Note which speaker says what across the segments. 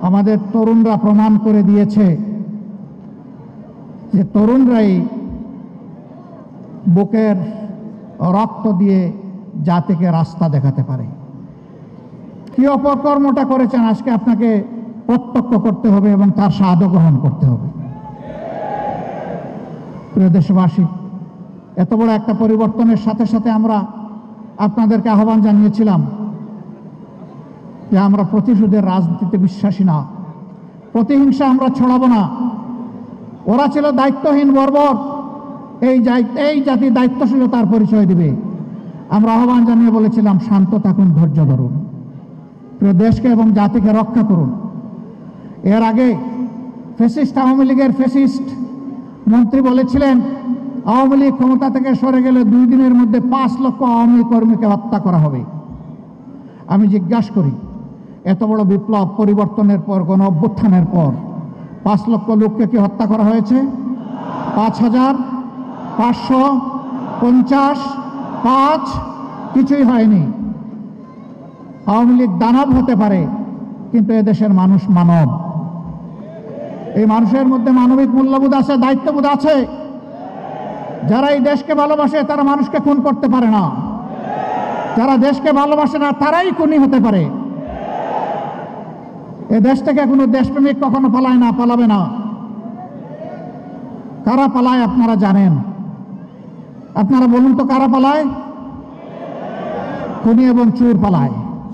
Speaker 1: আমাদের তরুণরা প্রমাণ করে দিয়েছে যে তরুণরাই বুকের রক্ত দিয়ে জাতিকে রাস্তা দেখাতে পারে। কি অপকর্মটা করেছেন আজকে আপনাকে প্রত্যক্ষ করতে হবে এবং তার স্বাদ গ্রহণ করতে হবে। প্রিয় দেশবাসী, এত বড় একটা পরিবর্তনের সাথে সাথে আমরা আপনাদেরকে আহ্বান জানিয়েছিলাম যে আমরা প্রতিশোধের রাজনীতিতে বিশ্বাসী না, প্রতিহিংসা আমরা ছড়াবো না। ওরা ছিল দায়িত্বহীন বর্বর, এই জাতি দায়িত্বশীলতার পরিচয় দিবে। আমরা আহ্বান জানিয়ে বলেছিলাম শান্ত থাকুন, ধৈর্য ধরুন, প্রিয় দেশকে এবং জাতিকে রক্ষা করুন। এর আগে ফ্যাসিস্ট আওয়ামী লীগের ফ্যাসিস্ট মন্ত্রী বলেছিলেন আওয়ামী লীগ ক্ষমতা থেকে সরে গেলে 2 দিনের মধ্যে 5 লক্ষ আওয়ামী লীগ কর্মীকে হত্যা করা হবে। আমি জিজ্ঞাসা করি, এত বড় বিপ্লব পরিবর্তনের পর, গণ অভ্যুত্থানের পর 5 লক্ষ লোককে কি হত্যা করা হয়েছে? 5,000, 550, 5 কিছুই হয়নি। আওয়ামী লীগ দানব হতে পারে, কিন্তু এদেশের মানুষ মানব। এই মানুষের মধ্যে মানবিক মূল্যবোধ আছে, দায়িত্ববোধ আছে। যারা এই দেশকে ভালোবাসে তারা মানুষকে খুন করতে পারে না, যারা দেশকে ভালোবাসে না তারাই খুনি হতে পারে। এ দেশ থেকে কোনো দেশপ্রেমিক কখনো পালায় না, পালাবে না। কারা পালায় আপনারা জানেন? আপনারা বলুন তো, কারা পালায়? খুনি এবং চোর পালায়।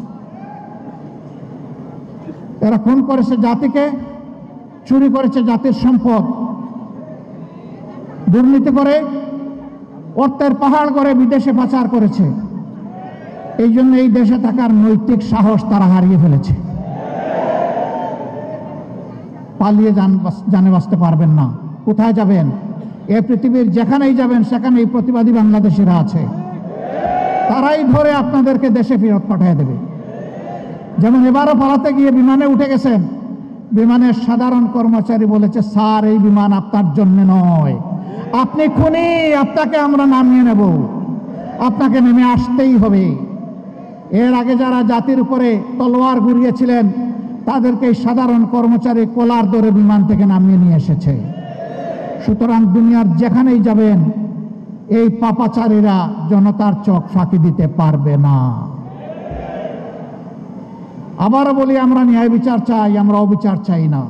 Speaker 1: এরা খুন করেছে জাতিকে, চুরি করেছে জাতির সম্পদ, দুর্নীতি করে অর্থের পাহাড় করে বিদেশে পাচার করেছে। এই জন্য এই দেশে থাকার নৈতিক সাহস তারা হারিয়ে ফেলেছে। পালিয়ে জানে বাঁচতে পারবেন না। কোথায় যাবেন? এ পৃথিবীর যেখানেই যাবেন সেখানেই প্রতিবাদী বাংলাদেশিরা আছে, তারাই ধরে আপনাদেরকে দেশে ফেরত পাঠিয়ে দেবে। যেমন এবারও পালাতে গিয়ে বিমানে উঠে গেছেন, বিমানের সাধারণ কর্মচারী বলেছে স্যার এই বিমান আপনার জন্য নয়, আপনি খুনি, আপনাকে আমরা নামিয়ে নেব, আপনাকে নেমে আসতেই হবে। এর আগে যারা জাতির উপরে তলোয়ার ঘুরিয়েছিলেন তাদেরকে এই সাধারণ কর্মচারী কোলার ধরে বিমান থেকে নামিয়ে নিয়ে এসেছে। সুতরাং দুনিয়ার যেখানেই যাবেন এই পাপাচারীরা জনতার চোখ ফাঁকি দিতে পারবে না। আবারও বলি, আমরা ন্যায় বিচার চাই, আমরা অবিচার চাই না।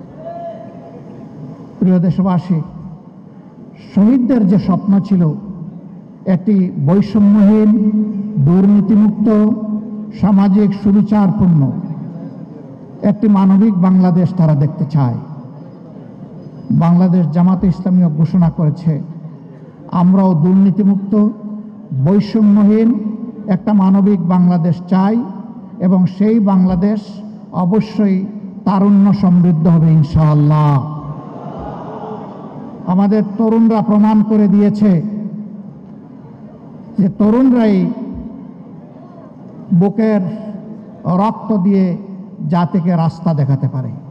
Speaker 1: প্রিয় দেশবাসী, শহীদদের যে স্বপ্ন ছিল একটি বৈষম্যহীন, দুর্নীতিমুক্ত, সামাজিক সুবিচারপূর্ণ একটি মানবিক বাংলাদেশ তারা দেখতে চায়। বাংলাদেশ জামাতে ইসলামীও ঘোষণা করেছে আমরাও দুর্নীতিমুক্ত, বৈষম্যহীন একটা মানবিক বাংলাদেশ চাই, এবং সেই বাংলাদেশ অবশ্যই তারুণ্য সমৃদ্ধ হবে ইনশাআল্লাহ। আমাদের তরুণরা প্রমাণ করে দিয়েছে যে তরুণরাই বুকের রক্ত দিয়ে জাতিকে রাস্তা দেখাতে পারে।